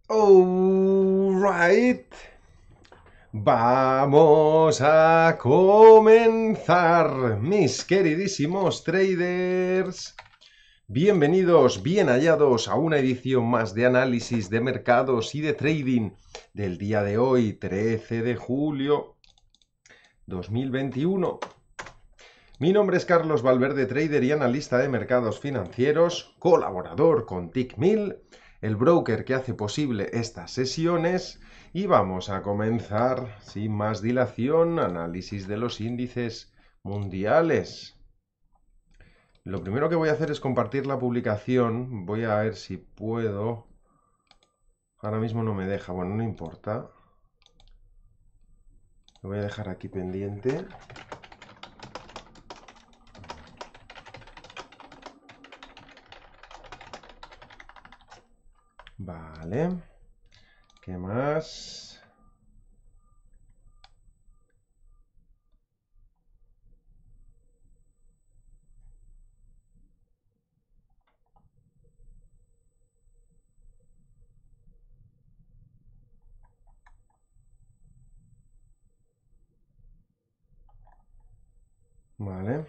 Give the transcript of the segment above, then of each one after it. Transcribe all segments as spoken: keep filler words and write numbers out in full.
Alright, vamos a comenzar, mis queridísimos traders. Bienvenidos, bien hallados a una edición más de análisis de mercados y de trading del día de hoy, trece de julio dos mil veintiuno. Mi nombre es Carlos Valverde, trader y analista de mercados financieros, colaborador con TickMill, el broker que hace posible estas sesiones, y vamos a comenzar sin más dilación, análisis de los índices mundiales. Lo primero que voy a hacer es compartir la publicación. Voy a ver si puedo. Ahora mismo no me deja, bueno, no importa. Lo voy a dejar aquí pendiente. Vale. ¿Qué más? Vale.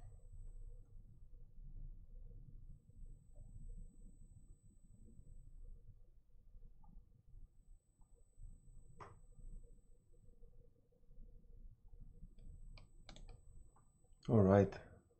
All right.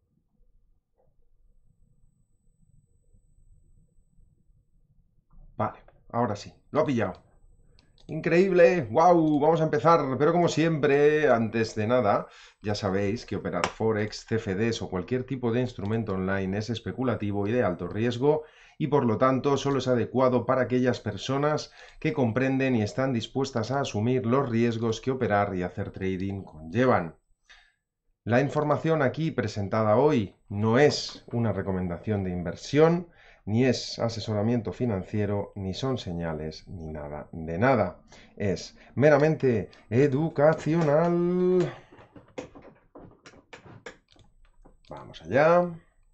Vale, ahora sí, lo ha pillado. Increíble, wow, vamos a empezar, pero como siempre, antes de nada, ya sabéis que operar Forex, C F Ds o cualquier tipo de instrumento online es especulativo y de alto riesgo y por lo tanto solo es adecuado para aquellas personas que comprenden y están dispuestas a asumir los riesgos que operar y hacer trading conllevan. La información aquí presentada hoy no es una recomendación de inversión, ni es asesoramiento financiero, ni son señales, ni nada de nada. Es meramente educacional. Vamos allá.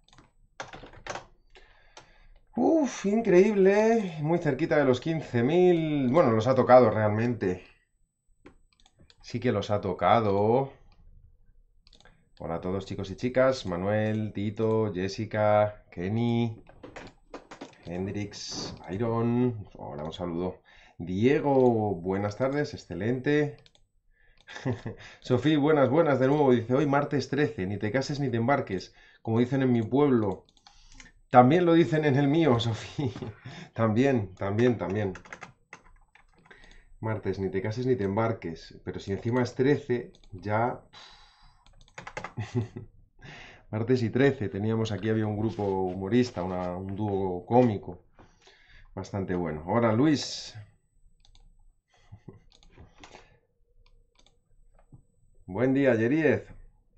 Uf, increíble. Muy cerquita de los quince mil. Bueno, los ha tocado realmente. Sí que los ha tocado. Hola a todos chicos y chicas. Manuel, Tito, Jessica, Kenny, Hendrix, Iron, hola, un saludo. Diego, buenas tardes, excelente. Sofía, buenas, buenas de nuevo. Dice, hoy martes trece, ni te cases ni te embarques, como dicen en mi pueblo. También lo dicen en el mío, Sofía. También, también, también. Martes, ni te cases ni te embarques. Pero si encima es trece, ya... Martes y trece, teníamos aquí, había un grupo humorista, una, un dúo cómico. Bastante bueno. Hola, Luis. Buen día, Yeriez.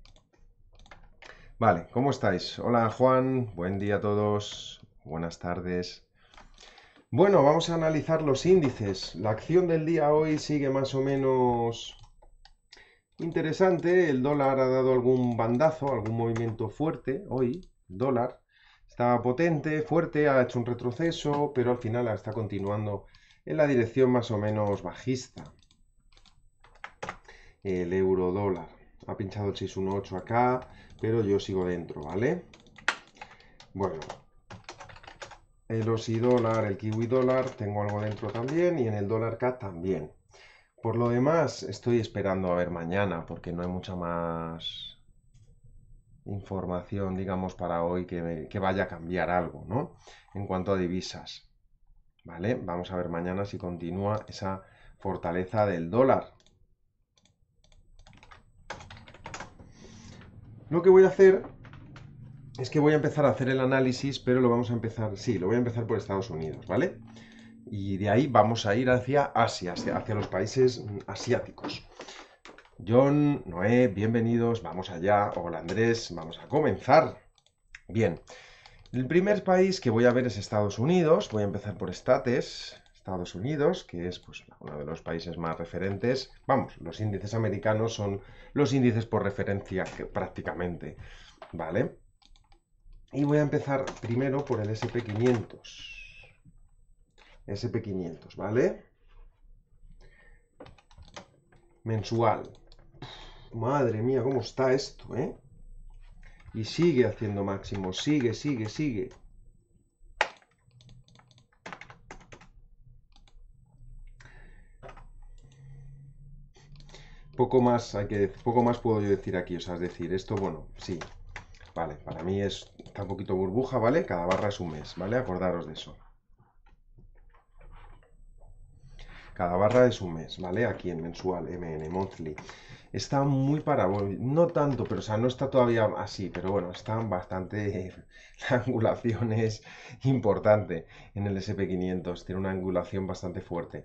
Vale, ¿cómo estáis? Hola, Juan. Buen día a todos. Buenas tardes. Bueno, vamos a analizar los índices. La acción del día hoy sigue más o menos interesante. El dólar ha dado algún bandazo, algún movimiento fuerte hoy. El dólar estaba potente, fuerte, ha hecho un retroceso, pero al final está continuando en la dirección más o menos bajista. El euro dólar ha pinchado el seiscientos dieciocho acá, pero yo sigo dentro, ¿vale? Bueno, el Aussie dólar, el Kiwi dólar, tengo algo dentro también y en el dólar C A D también. Por lo demás, estoy esperando a ver mañana porque no hay mucha más información, digamos, para hoy que, me, que vaya a cambiar algo, ¿no? En cuanto a divisas, ¿vale? Vamos a ver mañana si continúa esa fortaleza del dólar. Lo que voy a hacer es que voy a empezar a hacer el análisis, pero lo vamos a empezar, sí, lo voy a empezar por Estados Unidos, ¿vale? Y de ahí vamos a ir hacia Asia, hacia, hacia los países asiáticos. John, Noé, bienvenidos, vamos allá. Hola Andrés, vamos a comenzar. Bien, el primer país que voy a ver es Estados Unidos. Voy a empezar por States, Estados Unidos, que es pues, uno de los países más referentes. Vamos, los índices americanos son los índices por referencia que, prácticamente, ¿vale? Y voy a empezar primero por el ese and pe quinientos. ese pe quinientos, ¿vale? Mensual. Madre mía, cómo está esto, ¿eh? Y sigue haciendo máximo, sigue, sigue, sigue. Poco más hay que decir, poco más puedo yo decir aquí, o sea, es decir, esto, bueno, sí, vale, para mí es, está un poquito burbuja, ¿vale? Cada barra es un mes, ¿vale? Acordaros de eso. Cada barra es un mes, ¿vale? Aquí en mensual, eme ene, monthly. Está muy parabólico, no tanto, pero o sea, no está todavía así, pero bueno, están bastante, la angulación es importante en el ese pe quinientos, tiene una angulación bastante fuerte.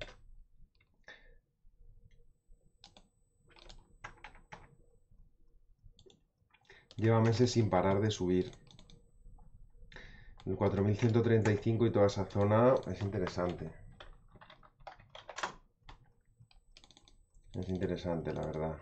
Lleva meses sin parar de subir. El cuatro mil ciento treinta y cinco y toda esa zona es interesante. Es interesante, la verdad.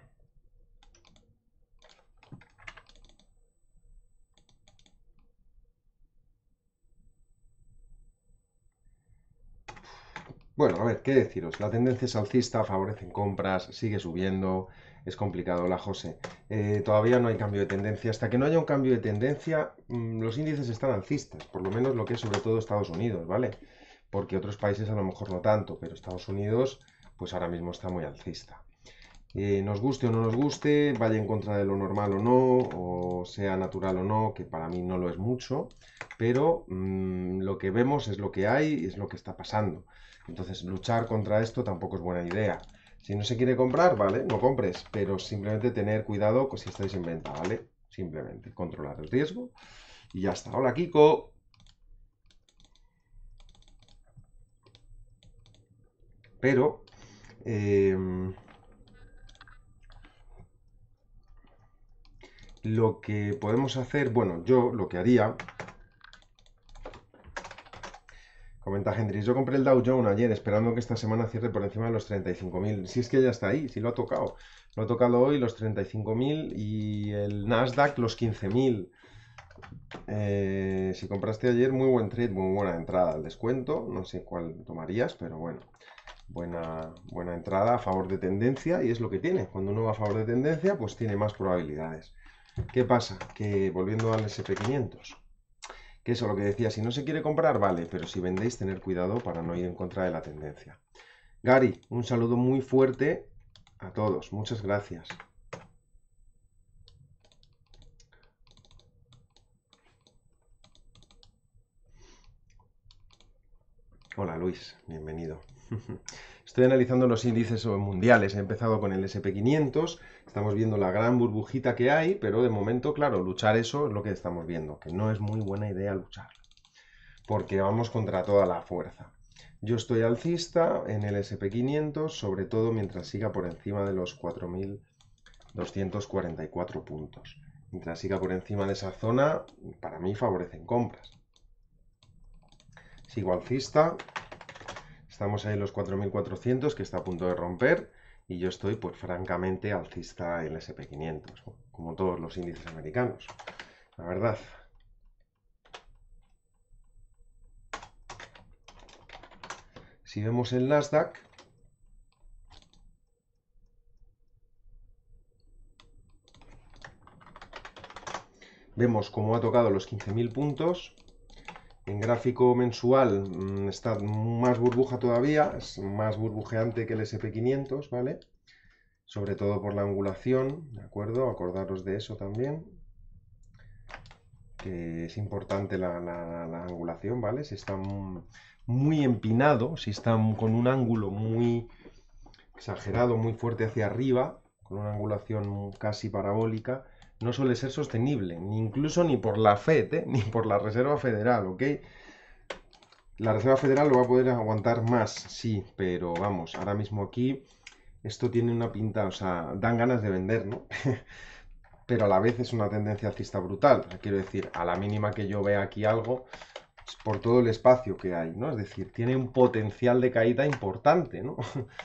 Bueno, a ver, ¿qué deciros? La tendencia es alcista, favorecen compras, sigue subiendo, es complicado, la José. Eh, todavía no hay cambio de tendencia. Hasta que no haya un cambio de tendencia, mmm, los índices están alcistas, por lo menos lo que es sobre todo Estados Unidos, ¿vale? Porque otros países a lo mejor no tanto, pero Estados Unidos, pues ahora mismo está muy alcista. Eh, nos guste o no nos guste, vaya en contra de lo normal o no, o sea natural o no, que para mí no lo es mucho, pero mmm, lo que vemos es lo que hay y es lo que está pasando. Entonces, luchar contra esto tampoco es buena idea. Si no se quiere comprar, vale, no compres, pero simplemente tener cuidado si estáis en venta, ¿vale? Simplemente controlar el riesgo y ya está. Hola, Kiko. Pero, eh, lo que podemos hacer, bueno, yo lo que haría, comenta Hendrix, yo compré el Dow Jones ayer esperando que esta semana cierre por encima de los treinta y cinco mil. Si es que ya está ahí, si lo ha tocado. Lo ha tocado hoy los treinta y cinco mil y el Nasdaq los quince mil. Eh, si compraste ayer, muy buen trade, muy buena entrada al descuento. No sé cuál tomarías, pero bueno, buena, buena entrada a favor de tendencia y es lo que tiene. Cuando uno va a favor de tendencia, pues tiene más probabilidades. ¿Qué pasa? Que volviendo al ese pe quinientos, que eso lo que decía, si no se quiere comprar, vale, pero si vendéis, tener cuidado para no ir en contra de la tendencia. Gary, un saludo muy fuerte a todos. Muchas gracias. Hola Luis, bienvenido. Estoy analizando los índices mundiales. He empezado con el ese pe quinientos. Estamos viendo la gran burbujita que hay, pero de momento, claro, luchar eso es lo que estamos viendo, que no es muy buena idea luchar, porque vamos contra toda la fuerza. Yo estoy alcista en el ese pe quinientos, sobre todo mientras siga por encima de los cuatro mil doscientos cuarenta y cuatro puntos. Mientras siga por encima de esa zona, para mí favorecen compras. Sigo alcista. Estamos ahí en los cuatro mil cuatrocientos, que está a punto de romper. Y yo estoy, pues francamente, alcista en el ese pe quinientos, como todos los índices americanos. La verdad. Si vemos el Nasdaq, vemos cómo ha tocado los quince mil puntos. En gráfico mensual mmm, está más burbuja todavía, es más burbujeante que el ese pe quinientos, ¿vale? Sobre todo por la angulación, ¿de acuerdo? Acordaros de eso también, que es importante la, la, la angulación, ¿vale? Si está muy empinado, si está con un ángulo muy exagerado, muy fuerte hacia arriba, con una angulación casi parabólica, no suele ser sostenible, ni incluso ni por la FED, ¿eh? Ni por la Reserva Federal, ¿ok? La Reserva Federal lo va a poder aguantar más, sí, pero vamos, ahora mismo aquí esto tiene una pinta, o sea, dan ganas de vender, ¿no? Pero a la vez es una tendencia alcista brutal. Quiero decir, a la mínima que yo vea aquí algo, es por todo el espacio que hay, ¿no? Es decir, tiene un potencial de caída importante, ¿no?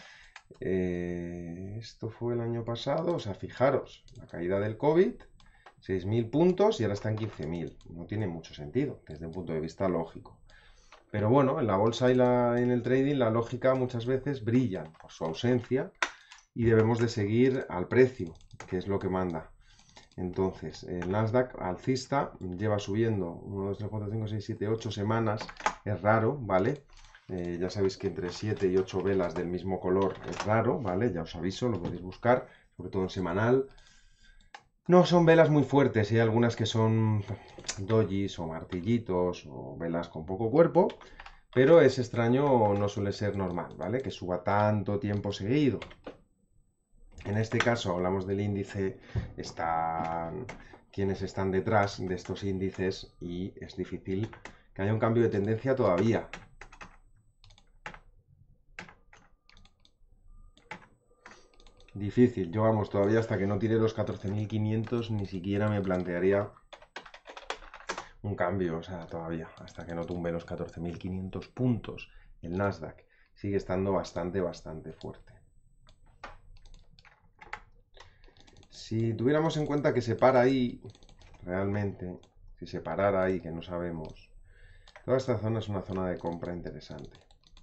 Eh, esto fue el año pasado, o sea, fijaros, la caída del COVID, seis mil puntos y ahora está en quince mil. No tiene mucho sentido desde un punto de vista lógico. Pero bueno, en la bolsa y la, en el trading la lógica muchas veces brillan por su ausencia y debemos de seguir al precio, que es lo que manda. Entonces, el Nasdaq alcista lleva subiendo uno, dos, tres, cuatro, cinco, seis, siete, ocho semanas. Es raro, ¿vale? Eh, ya sabéis que entre siete y ocho velas del mismo color es raro, ¿vale? Ya os aviso, lo podéis buscar, sobre todo en semanal. No son velas muy fuertes, hay algunas que son dojis o martillitos o velas con poco cuerpo, pero es extraño, no suele ser normal, ¿vale? Que suba tanto tiempo seguido. En este caso hablamos del índice, están quienes están detrás de estos índices y es difícil que haya un cambio de tendencia todavía. Difícil, yo vamos, todavía hasta que no tire los catorce mil quinientos ni siquiera me plantearía un cambio, o sea, todavía, hasta que no tumbe los catorce mil quinientos puntos, el Nasdaq sigue estando bastante, bastante fuerte. Si tuviéramos en cuenta que se para ahí, realmente, si se parara ahí, que no sabemos, toda esta zona es una zona de compra interesante.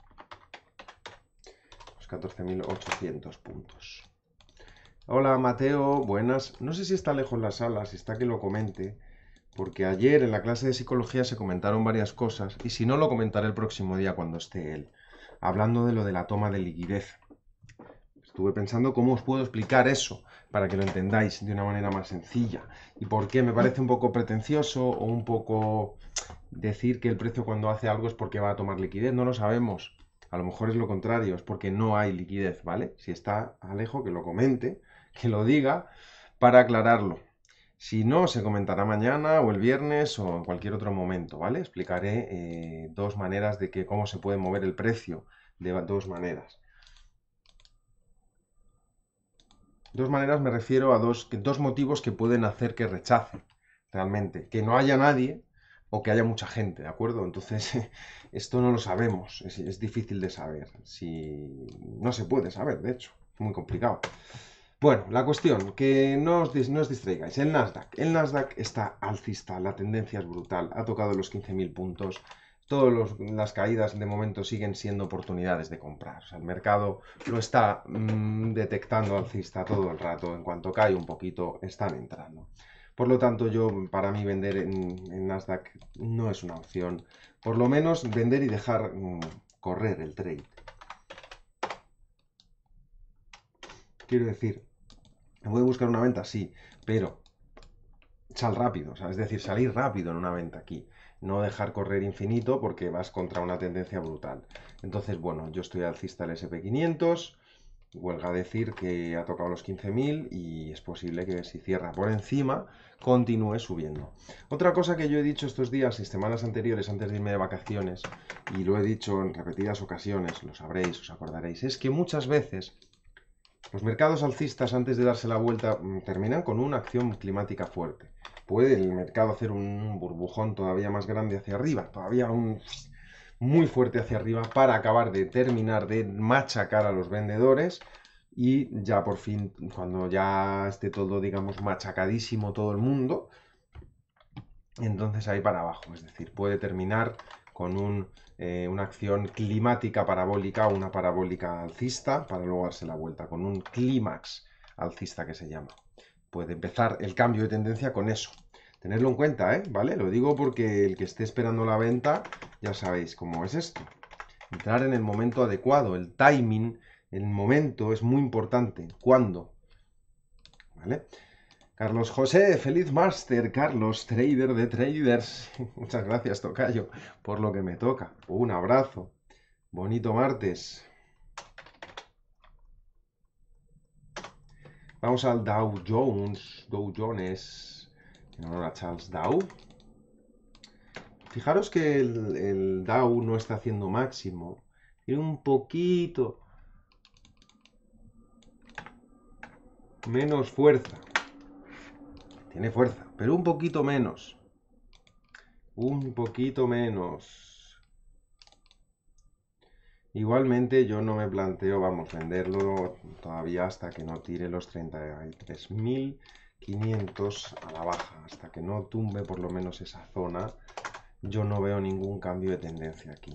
Los catorce mil ochocientos puntos. Hola Mateo, buenas. No sé si está lejos la sala, si está que lo comente, porque ayer en la clase de psicología se comentaron varias cosas, y si no lo comentaré el próximo día cuando esté él, hablando de lo de la toma de liquidez. Estuve pensando cómo os puedo explicar eso, para que lo entendáis de una manera más sencilla, y por qué me parece un poco pretencioso o un poco decir que el precio cuando hace algo es porque va a tomar liquidez, no lo sabemos. A lo mejor es lo contrario, es porque no hay liquidez, ¿vale? Si está Alejo, que lo comente, que lo diga, para aclararlo. Si no, se comentará mañana o el viernes o en cualquier otro momento, ¿vale? Explicaré eh, dos maneras de que cómo se puede mover el precio, de dos maneras. Dos maneras me refiero a dos, dos motivos que pueden hacer que rechace, realmente. Que no haya nadie o que haya mucha gente, ¿de acuerdo? Entonces, esto no lo sabemos, es, es difícil de saber. Si no se puede saber, de hecho, es muy complicado. Bueno, la cuestión, que no os, no os distraigáis. El Nasdaq. El Nasdaq está alcista, la tendencia es brutal, ha tocado los quince mil puntos. Todas las caídas de momento siguen siendo oportunidades de comprar. O sea, el mercado lo está mmm, detectando alcista todo el rato. En cuanto cae un poquito, están entrando. Por lo tanto, yo, para mí, vender en, en Nasdaq no es una opción. Por lo menos, vender y dejar mmm, correr el trade. Quiero decir, voy a buscar una venta, sí, pero sal rápido, o sea, es decir, salir rápido en una venta aquí. No dejar correr infinito porque vas contra una tendencia brutal. Entonces, bueno, yo estoy alcista el ese and pe quinientos. Huelga decir que ha tocado los quince mil y es posible que si cierra por encima continúe subiendo. Otra cosa que yo he dicho estos días y semanas anteriores antes de irme de vacaciones, y lo he dicho en repetidas ocasiones, lo sabréis, os acordaréis, es que muchas veces los mercados alcistas antes de darse la vuelta terminan con una acción climática fuerte. Puede el mercado hacer un burbujón todavía más grande hacia arriba, todavía un muy fuerte hacia arriba para acabar de terminar de machacar a los vendedores y ya por fin, cuando ya esté todo, digamos, machacadísimo todo el mundo, entonces ahí para abajo, es decir, puede terminar con un, eh, una acción climática parabólica o una parabólica alcista para luego darse la vuelta, con un clímax alcista que se llama. Puede empezar el cambio de tendencia con eso. Tenerlo en cuenta, ¿eh? ¿Vale? Lo digo porque el que esté esperando la venta, ya sabéis cómo es esto. Entrar en el momento adecuado, el timing, el momento es muy importante. ¿Cuándo? ¿Vale? Carlos José, feliz máster, Carlos, trader de traders. Muchas gracias, tocayo, por lo que me toca. Un abrazo. Bonito martes. Vamos al Dow Jones, Dow Jones, en honor a Charles Dow. Fijaros que el, el Dow no está haciendo máximo. Tiene un poquito menos fuerza. Tiene fuerza, pero un poquito menos. Un poquito menos. Igualmente yo no me planteo, vamos, venderlo todavía hasta que no tire los treinta y tres mil quinientos a la baja. Hasta que no tumbe por lo menos esa zona. yo no veo ningún cambio de tendencia aquí.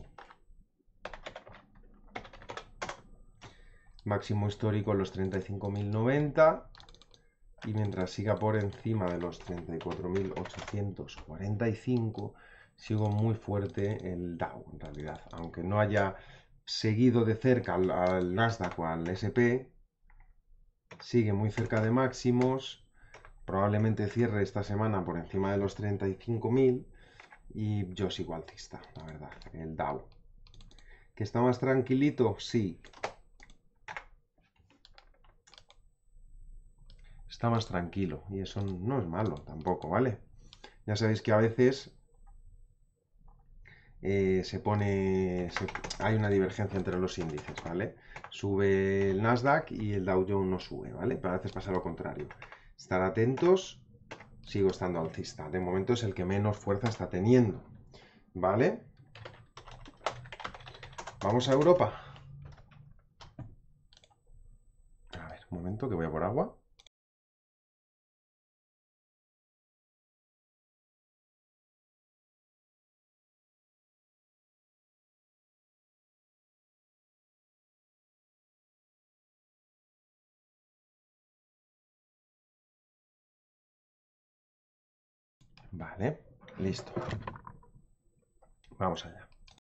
Máximo histórico en los treinta y cinco mil noventa y mientras siga por encima de los treinta y cuatro mil ochocientos cuarenta y cinco sigo muy fuerte el Dow en realidad, aunque no haya seguido de cerca al, al Nasdaq o al ese pe, sigue muy cerca de máximos, probablemente cierre esta semana por encima de los treinta y cinco mil y yo sigo alcista, la verdad, el Dow. ¿Que está más tranquilito? Sí. Está más tranquilo y eso no es malo tampoco, ¿vale? Ya sabéis que a veces eh, se pone, se, hay una divergencia entre los índices, ¿vale? Sube el Nasdaq y el Dow Jones no sube, ¿vale? Pero a veces pasa lo contrario. Estar atentos, sigo estando alcista. De momento es el que menos fuerza está teniendo, ¿vale? Vamos a Europa. A ver, un momento que voy a por agua. Vale, listo. Vamos allá.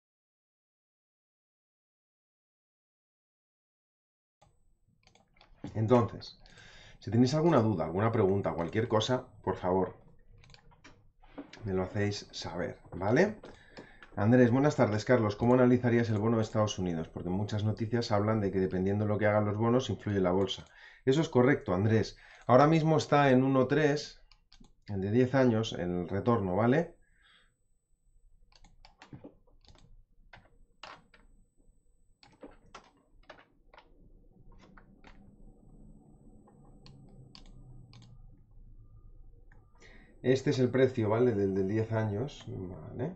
Entonces, si tenéis alguna duda, alguna pregunta, cualquier cosa, por favor, me lo hacéis saber, ¿vale? Andrés, buenas tardes, Carlos. ¿Cómo analizarías el bono de Estados Unidos? Porque muchas noticias hablan de que dependiendo de lo que hagan los bonos, influye la bolsa. Eso es correcto, Andrés. Ahora mismo está en uno coma tres, el de diez años, el retorno, ¿vale? Este es el precio, ¿vale? Del de diez años, ¿vale?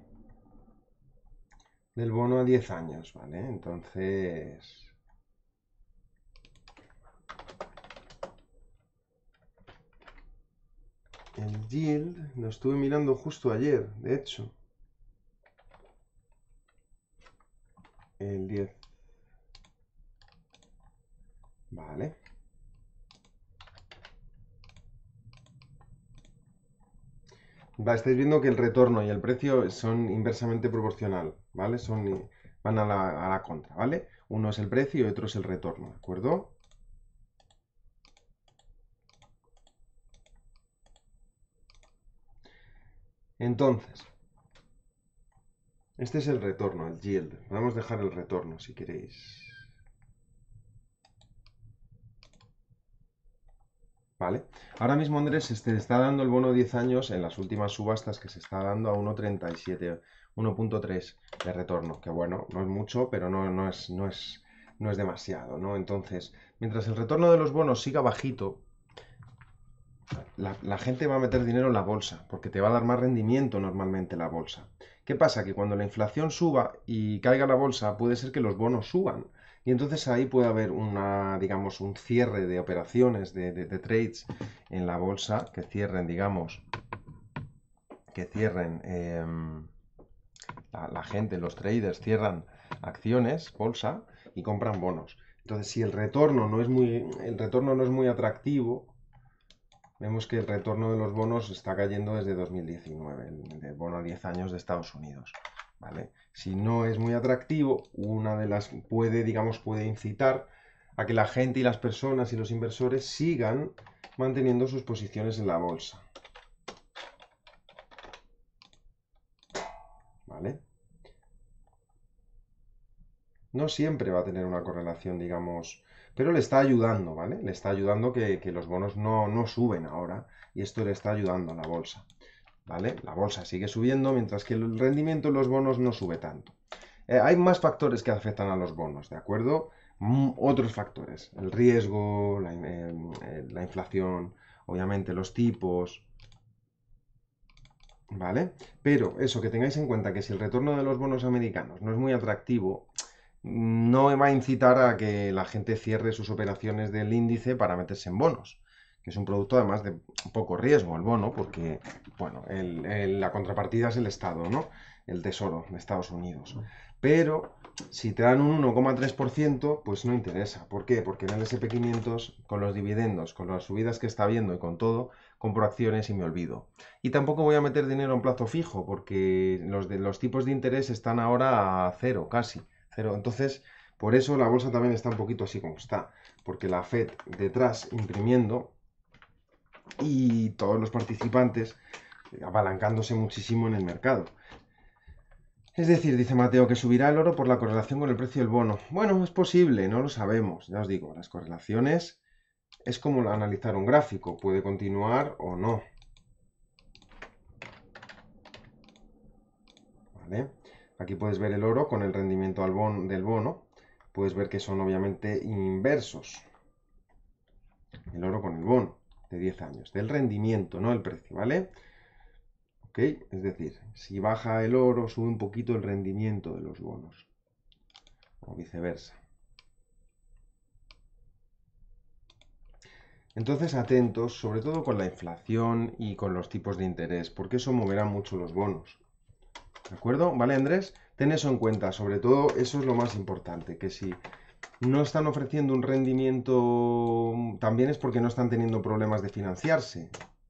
Del bono a diez años, ¿vale? Entonces... el yield lo estuve mirando justo ayer, de hecho. El diez. Vale. Va, estáis viendo que el retorno y el precio son inversamente proporcional, ¿vale? Son, van a la, a la contra, ¿vale? Uno es el precio y otro es el retorno, ¿de acuerdo? Entonces, este es el retorno, el yield. Podemos dejar el retorno si queréis. ¿Vale? Ahora mismo, Andrés, se este, está dando el bono diez años en las últimas subastas que se está dando a uno coma treinta y siete, uno punto tres de retorno. Que bueno, no es mucho, pero no, no, es, no, es, no es demasiado, ¿no? Entonces, mientras el retorno de los bonos siga bajito, la, la gente va a meter dinero en la bolsa, porque te va a dar más rendimiento normalmente la bolsa. ¿Qué pasa? Que cuando la inflación suba y caiga la bolsa, puede ser que los bonos suban. Y entonces ahí puede haber una, digamos, un cierre de operaciones, de, de, de trades en la bolsa, que cierren, digamos, que cierren, eh, la, la gente, los traders cierran acciones, bolsa, y compran bonos. Entonces, si el retorno no es muy, el retorno no es muy atractivo, vemos que el retorno de los bonos está cayendo desde dos mil diecinueve, el, el bono a diez años de Estados Unidos. ¿Vale? Si no es muy atractivo, una de las puede, digamos, puede incitar a que la gente y las personas y los inversores sigan manteniendo sus posiciones en la bolsa. ¿Vale? No siempre va a tener una correlación, digamos, pero le está ayudando, ¿vale? Le está ayudando que, que los bonos no, no suben ahora y esto le está ayudando a la bolsa. ¿Vale? La bolsa sigue subiendo mientras que el rendimiento de los bonos no sube tanto. Eh, hay más factores que afectan a los bonos, ¿de acuerdo? Mm, otros factores, el riesgo, la, eh, eh, la inflación, obviamente los tipos, ¿vale? Pero eso, que tengáis en cuenta que si el retorno de los bonos americanos no es muy atractivo, no va a incitar a que la gente cierre sus operaciones del índice para meterse en bonos. que es un producto además de poco riesgo, el bono, porque, bueno, el, el, la contrapartida es el Estado, ¿no? El Tesoro de Estados Unidos. Pero si te dan un uno coma tres por ciento, pues no interesa. ¿Por qué? Porque en el ese and pe quinientos, con los dividendos, con las subidas que está viendo y con todo, compro acciones y me olvido. Y tampoco voy a meter dinero en plazo fijo, porque los, de, los tipos de interés están ahora a cero, casi. Cero. Entonces, por eso la bolsa también está un poquito así como está. Porque la Fed detrás imprimiendo y todos los participantes apalancándose muchísimo en el mercado. Es decir, dice Mateo, que subirá el oro por la correlación con el precio del bono. Bueno, es posible, no lo sabemos. Ya os digo, las correlaciones es como analizar un gráfico. Puede continuar o no. ¿Vale? Aquí puedes ver el oro con el rendimiento al bono, del bono. Puedes ver que son obviamente inversos. El oro con el bono de diez años. Del rendimiento, no el precio, ¿vale? ¿Ok? Es decir, si baja el oro, sube un poquito el rendimiento de los bonos. O viceversa. Entonces, atentos, sobre todo con la inflación y con los tipos de interés, porque eso moverá mucho los bonos. ¿De acuerdo? ¿Vale, Andrés? Ten eso en cuenta, sobre todo eso es lo más importante, que si no están ofreciendo un rendimiento, también es porque no están teniendo problemas de financiarse.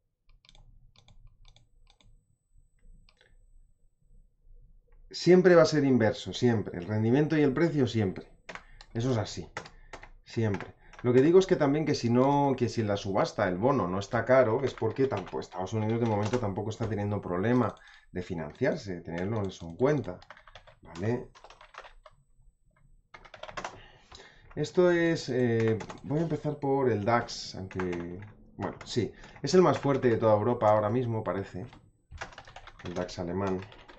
Siempre va a ser inverso, siempre. El rendimiento y el precio siempre. Eso es así. Siempre. Lo que digo es que también que si no, que si en la subasta el bono no está caro, es porque tampoco, Estados Unidos de momento tampoco está teniendo problema de financiarse, tenerlo eso en cuenta. ¿Vale? Esto es, eh, voy a empezar por el DAX, aunque, bueno, sí, es el más fuerte de toda Europa ahora mismo, parece, el DAX alemán.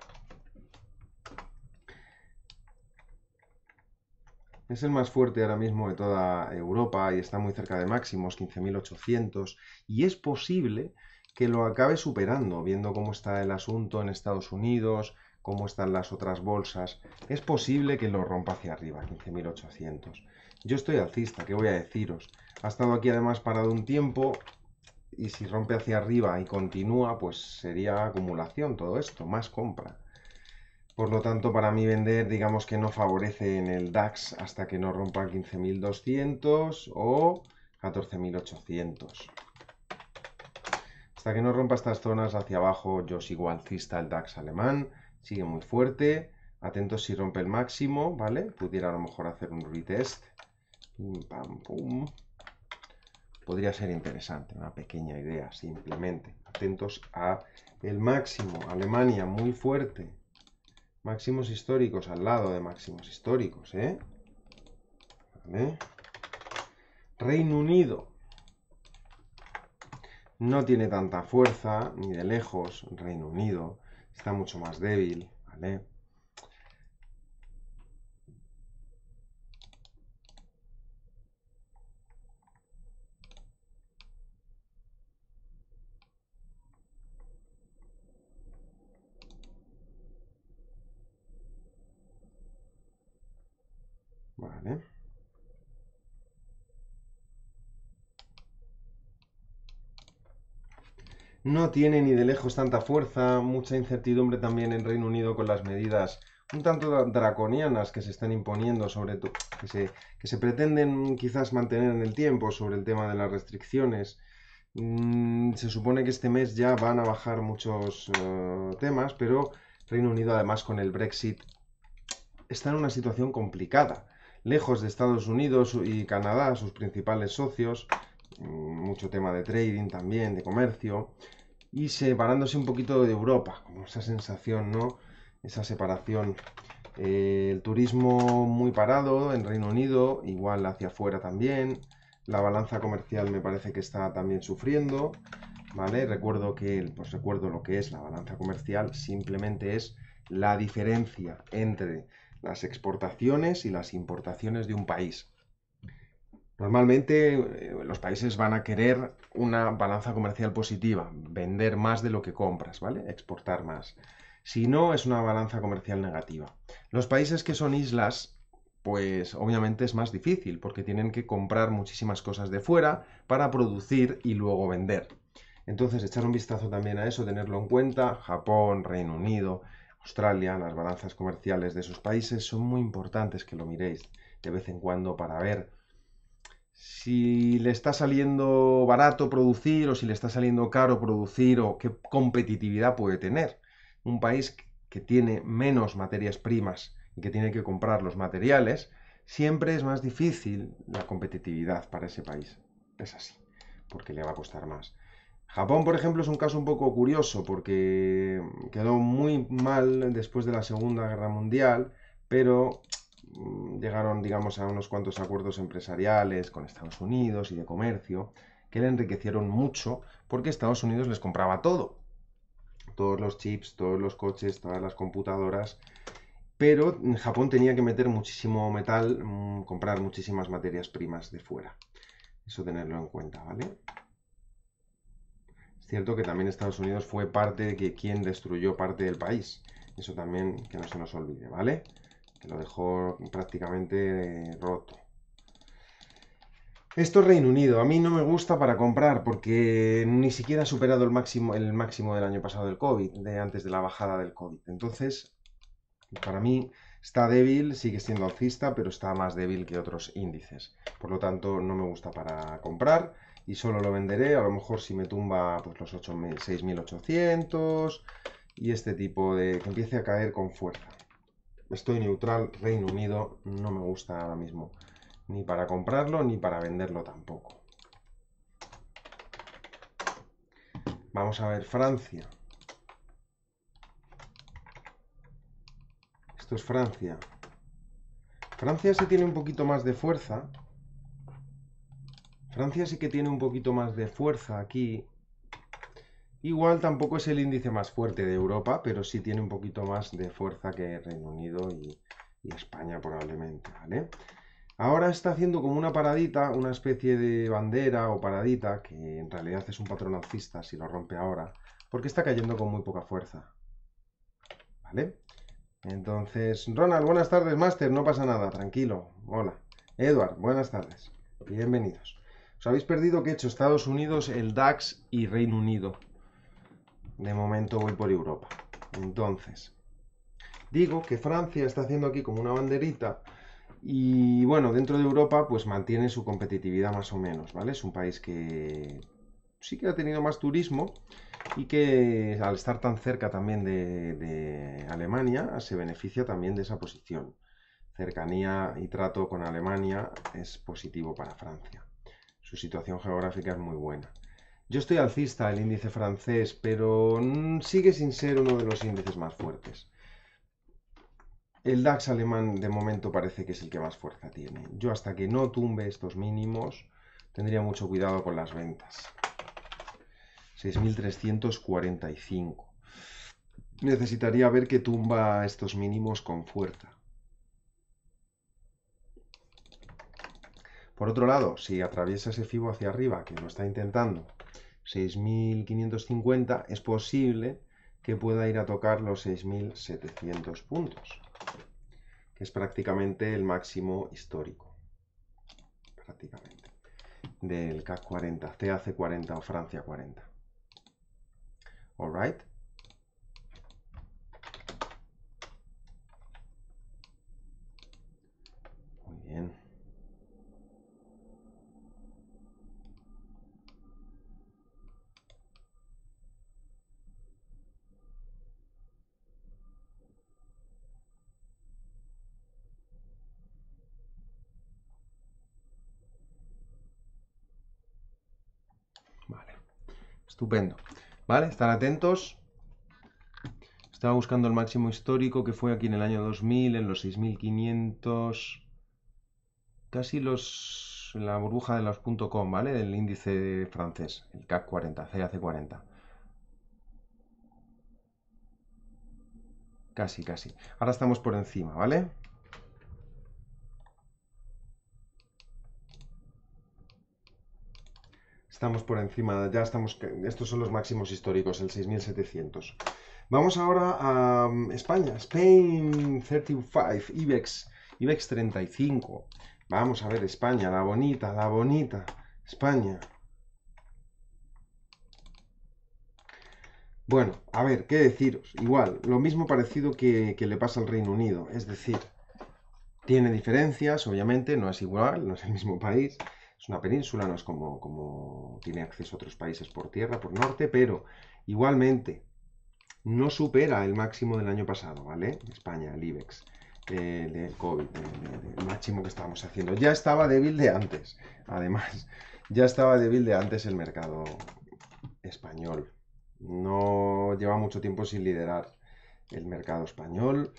Es el más fuerte ahora mismo de toda Europa y está muy cerca de máximos, quince mil ochocientos, y es posible que lo acabe superando, viendo cómo está el asunto en Estados Unidos, cómo están las otras bolsas. Es posible que lo rompa hacia arriba, quince mil ochocientos. Yo estoy alcista, ¿qué voy a deciros? Ha estado aquí además parado un tiempo y si rompe hacia arriba y continúa, pues sería acumulación todo esto, más compra. Por lo tanto, para mí vender, digamos que no favorece en el DAX hasta que no rompa quince mil doscientos o catorce mil ochocientos. Hasta que no rompa estas zonas hacia abajo, yo sigo alcista el DAX alemán, sigue muy fuerte. Atentos si rompe el máximo, ¿vale? Pudiera a lo mejor hacer un retest. Pim, pam, pum. Podría ser interesante, una pequeña idea simplemente. Atentos a el máximo. Alemania muy fuerte. Máximos históricos al lado de máximos históricos, ¿eh? ¿Vale? Reino Unido. No tiene tanta fuerza, ni de lejos. Reino Unido está mucho más débil, ¿vale? Vale. No tiene ni de lejos tanta fuerza, mucha incertidumbre también en Reino Unido con las medidas un tanto draconianas que se están imponiendo, sobre todo, que se, que se pretenden quizás mantener en el tiempo sobre el tema de las restricciones. Mm, se supone que este mes ya van a bajar muchos uh, temas, pero Reino Unido además con el Brexit está en una situación complicada, lejos de Estados Unidos y Canadá, sus principales socios, mucho tema de trading también, de comercio, y separándose un poquito de Europa, como esa sensación, ¿no? Esa separación. Eh, el turismo muy parado en Reino Unido, igual hacia afuera también. La balanza comercial me parece que está también sufriendo, ¿vale? Recuerdo que, pues recuerdo lo que es la balanza comercial, simplemente es la diferencia entre las exportaciones y las importaciones de un país. Normalmente eh, los países van a querer una balanza comercial positiva, vender más de lo que compras, ¿vale? Exportar más. Si no, es una balanza comercial negativa. Los países que son islas pues obviamente es más difícil porque tienen que comprar muchísimas cosas de fuera para producir y luego vender. Entonces, echar un vistazo también a eso, tenerlo en cuenta. Japón, Reino Unido, Australia, las balanzas comerciales de esos países son muy importantes que lo miréis de vez en cuando para ver si le está saliendo barato producir o si le está saliendo caro producir o qué competitividad puede tener. Un país que tiene menos materias primas y que tiene que comprar los materiales, siempre es más difícil la competitividad para ese país. Es así, porque le va a costar más. Japón, por ejemplo, es un caso un poco curioso porque quedó muy mal después de la Segunda Guerra Mundial, pero llegaron, digamos, a unos cuantos acuerdos empresariales con Estados Unidos y de comercio que le enriquecieron mucho porque Estados Unidos les compraba todo. Todos los chips, todos los coches, todas las computadoras. Pero Japón tenía que meter muchísimo metal, comprar muchísimas materias primas de fuera. Eso tenerlo en cuenta, ¿vale? Es cierto que también Estados Unidos fue parte de que quien destruyó parte del país. Eso también que no se nos olvide, ¿vale? Que lo dejó prácticamente roto. Esto es Reino Unido. A mí no me gusta para comprar porque ni siquiera ha superado el máximo, el máximo del año pasado del COVID, de antes de la bajada del COVID. Entonces, para mí está débil, sigue siendo alcista, pero está más débil que otros índices. Por lo tanto, no me gusta para comprar y solo lo venderé a lo mejor si me tumba pues, los seis mil ochocientos y este tipo de... que empiece a caer con fuerza. Estoy neutral, Reino Unido no me gusta ahora mismo, ni para comprarlo ni para venderlo tampoco. Vamos a ver Francia. Esto es Francia. Francia sí tiene un poquito más de fuerza. Francia sí que tiene un poquito más de fuerza aquí. Igual tampoco es el índice más fuerte de Europa, pero sí tiene un poquito más de fuerza que Reino Unido y, y España probablemente, ¿vale? Ahora está haciendo como una paradita, una especie de bandera o paradita, que en realidad es un patrón alcista si lo rompe ahora, porque está cayendo con muy poca fuerza, ¿vale? Entonces, Ronald, buenas tardes, Master, no pasa nada, tranquilo, hola. Edward, buenas tardes, bienvenidos. Os habéis perdido que he hecho Estados Unidos, el DAX y Reino Unido. De momento voy por Europa. Entonces, digo que Francia está haciendo aquí como una banderita y bueno, dentro de Europa pues mantiene su competitividad más o menos, ¿vale? Es un país que sí que ha tenido más turismo y que al estar tan cerca también de, de Alemania se beneficia también de esa posición. Cercanía y trato con Alemania es positivo para Francia. Su situación geográfica es muy buena. Yo estoy alcista el índice francés, pero sigue sin ser uno de los índices más fuertes. El DAX alemán de momento parece que es el que más fuerza tiene. Yo hasta que no tumbe estos mínimos tendría mucho cuidado con las ventas. seis mil trescientos cuarenta y cinco. Necesitaría ver que tumba estos mínimos con fuerza. Por otro lado, si atraviesa ese FIBO hacia arriba, que lo está intentando, seis mil quinientos cincuenta, es posible que pueda ir a tocar los seis mil setecientos puntos, que es prácticamente el máximo histórico, prácticamente, del C A C cuarenta, C A C cuarenta o Francia cuarenta. All right. Muy bien. Vale. Estupendo. Vale, estar atentos. Estaba buscando el máximo histórico que fue aquí en el año dos mil, en los seis mil quinientos, casi los, la burbuja de los .com, ¿vale? Del índice francés, el C A C cuarenta, C A C cuarenta. Casi, casi. Ahora estamos por encima, ¿vale? Estamos por encima, ya estamos, estos son los máximos históricos, el seis mil setecientos. Vamos ahora a España, Spain treinta y cinco, IBEX. IBEX treinta y cinco. Vamos a ver España, la bonita, la bonita. España. Bueno, a ver, ¿qué deciros? Igual, lo mismo parecido que, que le pasa al Reino Unido. Es decir, tiene diferencias, obviamente, no es igual, no es el mismo país. Es una península, no es como, como tiene acceso a otros países por tierra, por norte, pero igualmente no supera el máximo del año pasado, ¿vale? España, el IBEX, eh, del COVID, el máximo que estábamos haciendo. Ya estaba débil de antes, además, ya estaba débil de antes el mercado español. No lleva mucho tiempo sin liderar el mercado español.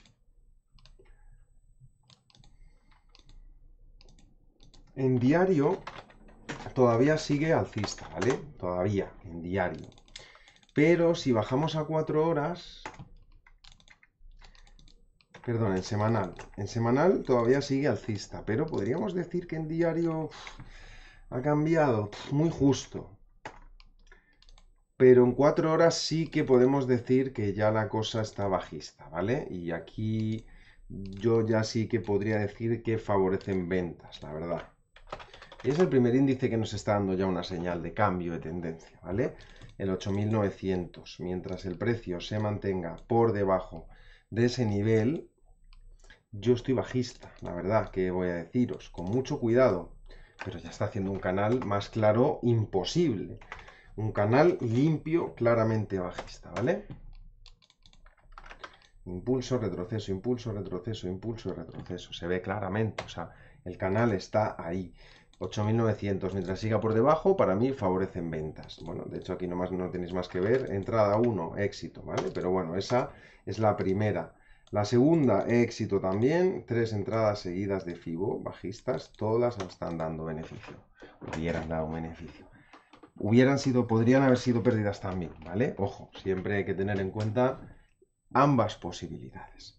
En diario todavía sigue alcista, ¿vale? Todavía, en diario. Pero si bajamos a cuatro horas... Perdón, en semanal. En semanal todavía sigue alcista, pero podríamos decir que en diario pff, ha cambiado pff, muy justo. Pero en cuatro horas sí que podemos decir que ya la cosa está bajista, ¿vale? Y aquí yo ya sí que podría decir que favorecen ventas, la verdad. Y es el primer índice que nos está dando ya una señal de cambio de tendencia, ¿vale? El ocho mil novecientos. Mientras el precio se mantenga por debajo de ese nivel, yo estoy bajista, la verdad, que voy a deciros, con mucho cuidado. Pero ya está haciendo un canal más claro imposible. Un canal limpio, claramente bajista, ¿vale? Impulso, retroceso, impulso, retroceso, impulso, retroceso. Se ve claramente, o sea, el canal está ahí. ocho mil novecientos, mientras siga por debajo, para mí favorecen ventas. Bueno, de hecho aquí nomás no tenéis más que ver. Entrada uno, éxito, ¿vale? Pero bueno, esa es la primera. La segunda, éxito también. Tres entradas seguidas de Fibo, bajistas, todas están dando beneficio. Hubieran dado beneficio. Hubieran sido, podrían haber sido pérdidas también, ¿vale? Ojo, siempre hay que tener en cuenta ambas posibilidades.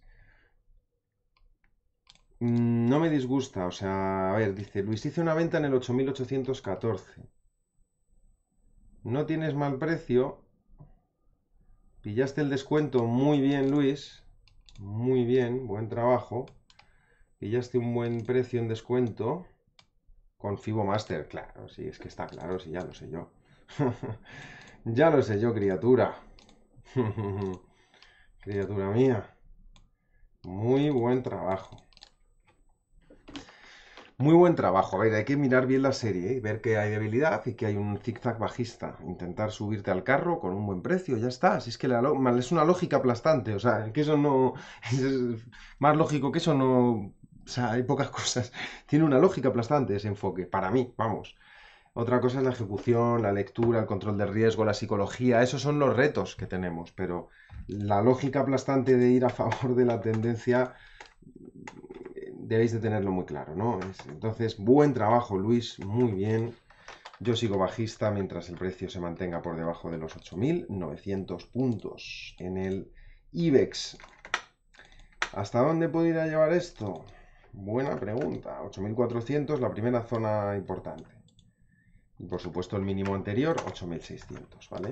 No me disgusta, o sea, a ver, dice, Luis, hice una venta en el ocho mil ochocientos catorce. No tienes mal precio. Pillaste el descuento muy bien, Luis. Muy bien, buen trabajo. Pillaste un buen precio en descuento con Fibomaster, claro, sí, es que está claro, sí, ya lo sé yo. Ya lo sé yo, criatura. Criatura mía. Muy buen trabajo. Muy buen trabajo. A ver, hay que mirar bien la serie y ver que hay debilidad y que hay un zigzag bajista. Intentar subirte al carro con un buen precio, ya está. Si es que la es una lógica aplastante. O sea, que eso no... Es más lógico que eso no... O sea, hay pocas cosas. Tiene una lógica aplastante ese enfoque. Para mí, vamos. Otra cosa es la ejecución, la lectura, el control del riesgo, la psicología. Esos son los retos que tenemos. Pero la lógica aplastante de ir a favor de la tendencia... Debéis de tenerlo muy claro, ¿no? Entonces, buen trabajo, Luis, muy bien. Yo sigo bajista mientras el precio se mantenga por debajo de los ocho mil novecientos puntos en el IBEX. ¿Hasta dónde puede ir a llevar esto? Buena pregunta. ocho mil cuatrocientos, la primera zona importante. Y por supuesto el mínimo anterior, ocho mil seiscientos, ¿vale?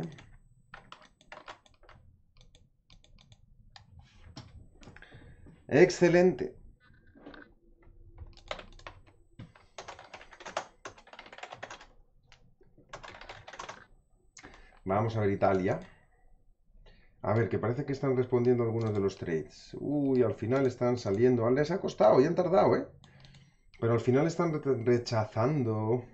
Excelente. Vamos a ver Italia. A ver, que parece que están respondiendo algunos de los trades. Uy, al final están saliendo. Les ha costado y han tardado, ¿eh? Pero al final están rechazando.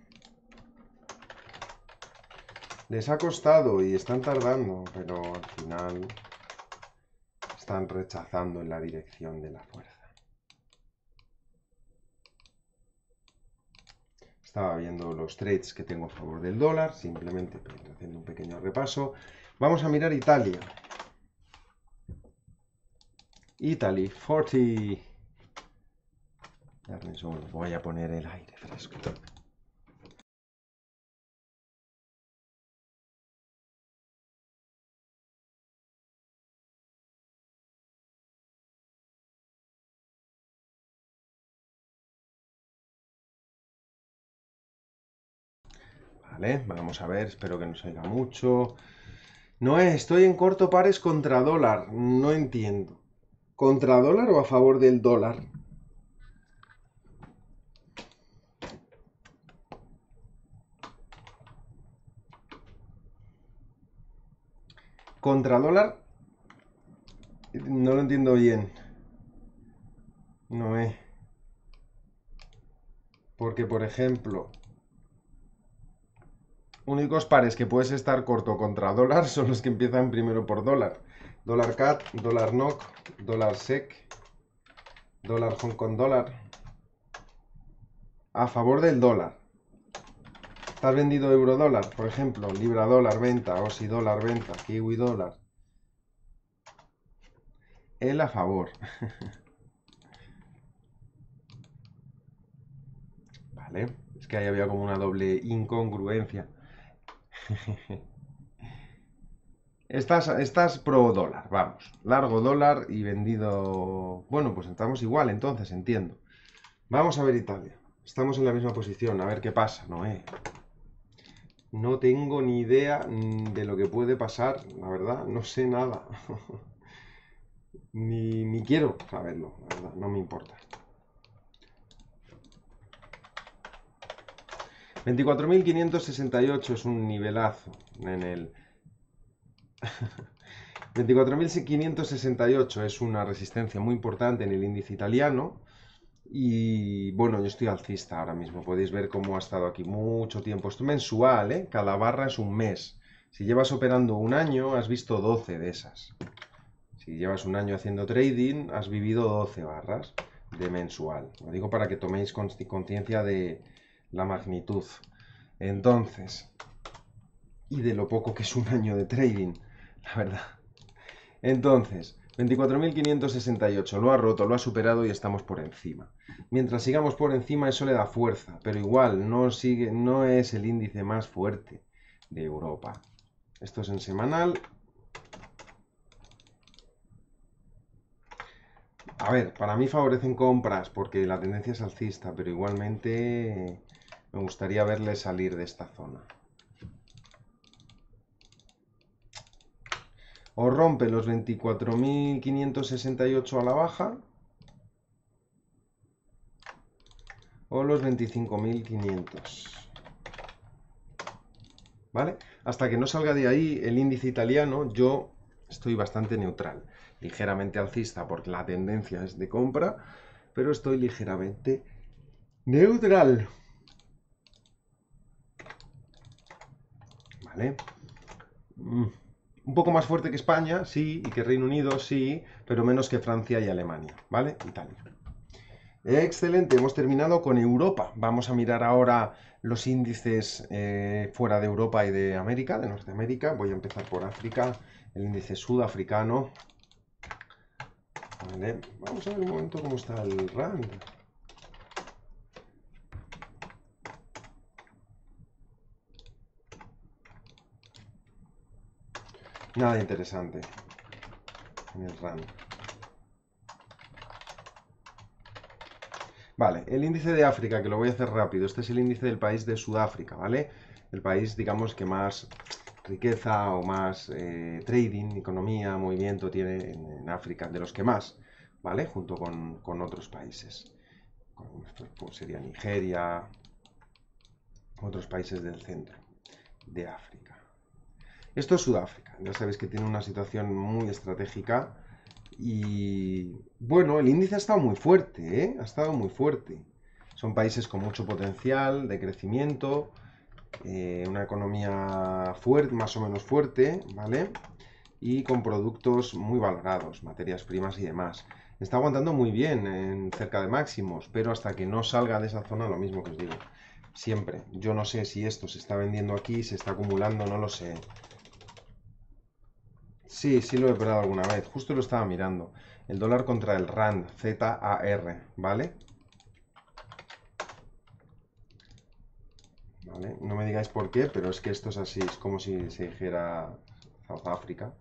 Les ha costado y están tardando, pero al final están rechazando en la dirección de la fuerza. Estaba viendo los trades que tengo a favor del dólar, simplemente haciendo un pequeño repaso. Vamos a mirar Italia. Italy, cuarenta. Darme un segundo, voy a poner el aire fresco. Vale, vamos a ver, espero que no se oiga mucho. No es, estoy en corto pares contra dólar, no entiendo. ¿Contra dólar o a favor del dólar? Contra dólar, no lo entiendo bien. No es. Porque, por ejemplo, únicos pares que puedes estar corto contra dólar son los que empiezan primero por dólar. Dólar C A D, dólar N O C, dólar S E C, dólar Hong Kong dólar. A favor del dólar. ¿Estás vendido euro dólar? Por ejemplo, libra dólar venta, Aussie dólar venta, kiwi dólar. Él a favor. Vale. Es que ahí había como una doble incongruencia. Estás, estás pro dólar, vamos. Largo dólar y vendido... Bueno, pues estamos igual entonces, entiendo. Vamos a ver Italia. Estamos en la misma posición, a ver qué pasa, ¿no? Eh? No tengo ni idea de lo que puede pasar, la verdad, no sé nada. ni, ni quiero saberlo, la verdad, no me importa. veinticuatro mil quinientos sesenta y ocho es un nivelazo en el... veinticuatro mil quinientos sesenta y ocho es una resistencia muy importante en el índice italiano. Y bueno, yo estoy alcista ahora mismo. Podéis ver cómo ha estado aquí mucho tiempo. Esto es mensual, ¿eh? Cada barra es un mes. Si llevas operando un año, has visto doce de esas. Si llevas un año haciendo trading, has vivido doce barras de mensual. Lo digo para que toméis conciencia de la magnitud. Entonces, y de lo poco que es un año de trading, la verdad. Entonces, veinticuatro mil quinientos sesenta y ocho lo ha roto, lo ha superado y estamos por encima. Mientras sigamos por encima, eso le da fuerza, pero igual no, sigue, no es el índice más fuerte de Europa. Esto es en semanal. A ver, para mí favorecen compras porque la tendencia es alcista, pero igualmente me gustaría verle salir de esta zona. O rompe los veinticuatro mil quinientos sesenta y ocho a la baja, o los veinticinco mil quinientos. ¿Vale? Hasta que no salga de ahí el índice italiano, yo estoy bastante neutral. Ligeramente alcista porque la tendencia es de compra, pero estoy ligeramente neutral. ¿Vale? Mm. Un poco más fuerte que España, sí, y que Reino Unido, sí, pero menos que Francia y Alemania, ¿vale? Italia. Excelente, hemos terminado con Europa. Vamos a mirar ahora los índices eh, fuera de Europa y de América, de Norteamérica. Voy a empezar por África, el índice sudafricano. Vale, vamos a ver un momento cómo está el RAND. Nada interesante en el RAND. Vale, el índice de África, que lo voy a hacer rápido. Este es el índice del país de Sudáfrica, ¿vale? El país, digamos, que más riqueza o más eh, trading, economía, movimiento tiene en, en África, de los que más, ¿vale? Junto con, con otros países. Esto pues, sería Nigeria, otros países del centro de África. Esto es Sudáfrica. Ya sabéis que tiene una situación muy estratégica. Y bueno, el índice ha estado muy fuerte, ¿eh? Ha estado muy fuerte. Son países con mucho potencial de crecimiento, eh, una economía fuerte, más o menos fuerte, ¿vale? Y con productos muy valorados, materias primas y demás. Está aguantando muy bien en cerca de máximos, pero hasta que no salga de esa zona, lo mismo que os digo. Siempre. Yo no sé si esto se está vendiendo aquí, se está acumulando, no lo sé. Sí, sí lo he operado alguna vez. Justo lo estaba mirando. El dólar contra el RAND, Z A R, ¿vale? ¿Vale? No me digáis por qué, pero es que esto es así. Es como si se dijera South Africa.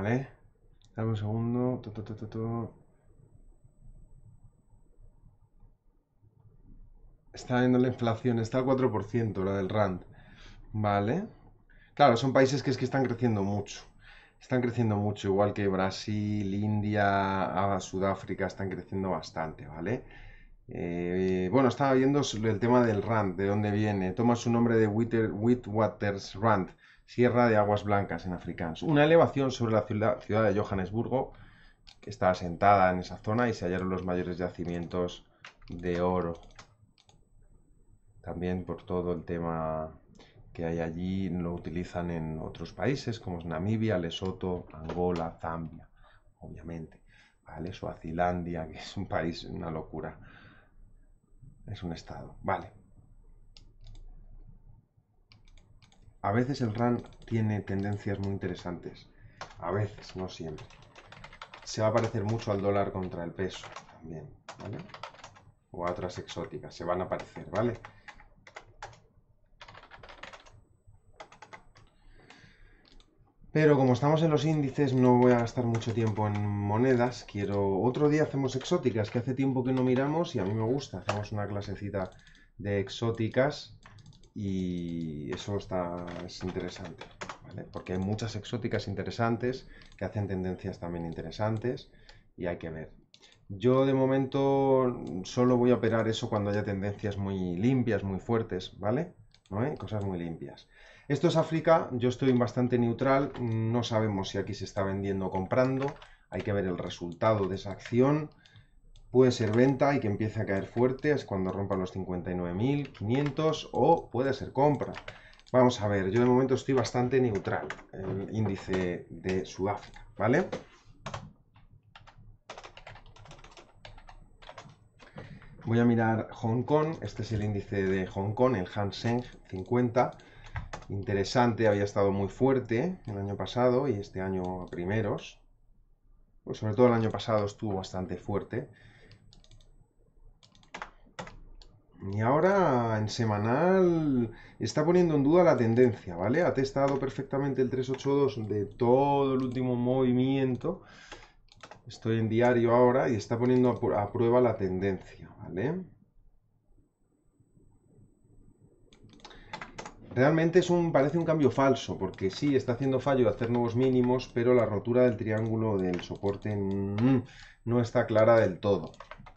¿vale? Dame un segundo. Tu, tu, tu, tu, tu. Está viendo la inflación, está al cuatro por ciento, la del Rand. Vale. Claro, son países que es que están creciendo mucho. Están creciendo mucho, igual que Brasil, India, ah, Sudáfrica, están creciendo bastante, ¿vale? Eh, bueno, estaba viendo el tema del Rand, de dónde viene. Toma su nombre de Witwatersrand, Sierra de Aguas Blancas en afrikaans. Una elevación sobre la ciudad, ciudad de Johannesburgo, que está asentada en esa zona y se hallaron los mayores yacimientos de oro. También por todo el tema que hay allí, lo utilizan en otros países como es Namibia, Lesoto, Angola, Zambia, obviamente, ¿vale? Suazilandia, que es un país, una locura. Es un estado, vale. A veces el Rand tiene tendencias muy interesantes. A veces, no siempre. Se va a parecer mucho al dólar contra el peso también, ¿vale? O a otras exóticas, se van a parecer, ¿vale? Pero como estamos en los índices, no voy a gastar mucho tiempo en monedas. Quiero... Otro día hacemos exóticas, que hace tiempo que no miramos y a mí me gusta. Hacemos una clasecita de exóticas y eso está... es interesante, ¿vale? Porque hay muchas exóticas interesantes que hacen tendencias también interesantes y hay que ver. Yo de momento solo voy a operar eso cuando haya tendencias muy limpias, muy fuertes, ¿vale? ¿No hay? Cosas muy limpias. Esto es África, yo estoy bastante neutral, no sabemos si aquí se está vendiendo o comprando, hay que ver el resultado de esa acción. Puede ser venta y que empiece a caer fuerte, es cuando rompa los cincuenta y nueve mil quinientos, o puede ser compra. Vamos a ver, yo de momento estoy bastante neutral, el índice de Sudáfrica, ¿vale? Voy a mirar Hong Kong, este es el índice de Hong Kong, el Hang Seng cincuenta. Interesante, había estado muy fuerte el año pasado y este año a primeros. Pues sobre todo el año pasado estuvo bastante fuerte. Y ahora en semanal está poniendo en duda la tendencia, ¿vale? Ha testado perfectamente el trescientos ochenta y dos de todo el último movimiento. Estoy en diario ahora y está poniendo a prueba la tendencia, ¿vale? Realmente es un, parece un cambio falso, porque sí, está haciendo fallo de hacer nuevos mínimos, pero la rotura del triángulo del soporte mmm, no está clara del todo.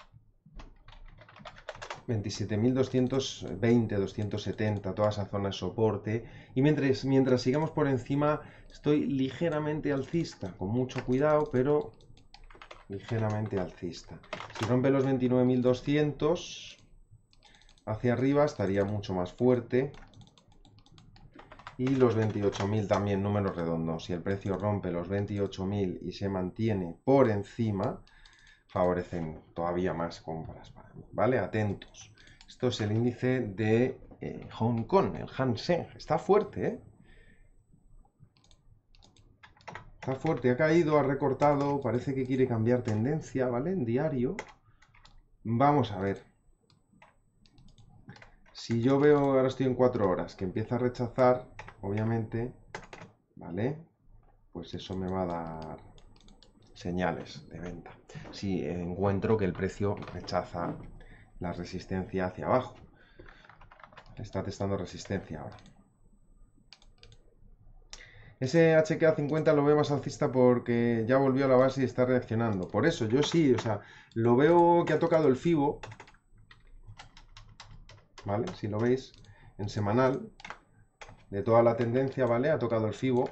veintisiete mil doscientos veinte, doscientos setenta, toda esa zona de soporte. Y mientras, mientras sigamos por encima, estoy ligeramente alcista, con mucho cuidado, pero ligeramente alcista. Si rompe los veintinueve mil doscientos, hacia arriba estaría mucho más fuerte. Y los veintiocho mil también, números redondos. Si el precio rompe los veintiocho mil y se mantiene por encima, favorecen todavía más compras para mí, ¿vale? Atentos. Esto es el índice de eh, Hong Kong, el Hang Seng. Está fuerte, ¿eh? Está fuerte, ha caído, ha recortado, parece que quiere cambiar tendencia, ¿vale? En diario. Vamos a ver. Si yo veo, ahora estoy en cuatro horas, que empieza a rechazar, obviamente, ¿vale? Pues eso me va a dar señales de venta. Si encuentro que el precio rechaza la resistencia hacia abajo. Está testando resistencia ahora. Ese H K cincuenta lo veo más alcista porque ya volvió a la base y está reaccionando. Por eso, yo sí, o sea, lo veo que ha tocado el FIBO, ¿vale? Si lo veis, en semanal, de toda la tendencia, ¿vale? Ha tocado el FIBO.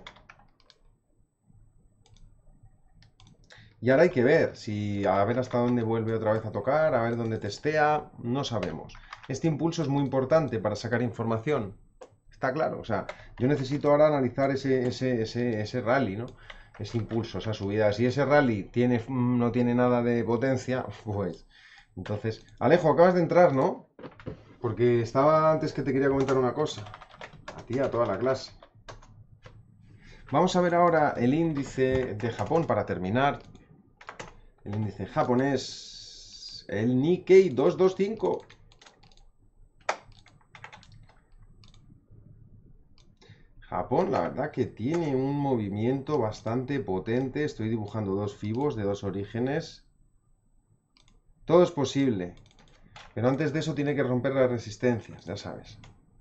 Y ahora hay que ver, si a ver hasta dónde vuelve otra vez a tocar, a ver dónde testea, no sabemos. Este impulso es muy importante para sacar información, está claro. O sea, yo necesito ahora analizar ese, ese, ese, ese rally, ¿no? Ese impulso, esa subida. Si ese rally tiene, no tiene nada de potencia, pues... Entonces, Alejo, acabas de entrar, ¿no? Porque estaba antes que te quería comentar una cosa. A ti, a toda la clase. Vamos a ver ahora el índice de Japón para terminar. El índice japonés, el Nikkei doscientos veinticinco. Japón, la verdad que tiene un movimiento bastante potente. Estoy dibujando dos fibos de dos orígenes. Todo es posible. Pero antes de eso tiene que romper las resistencias, ya sabes.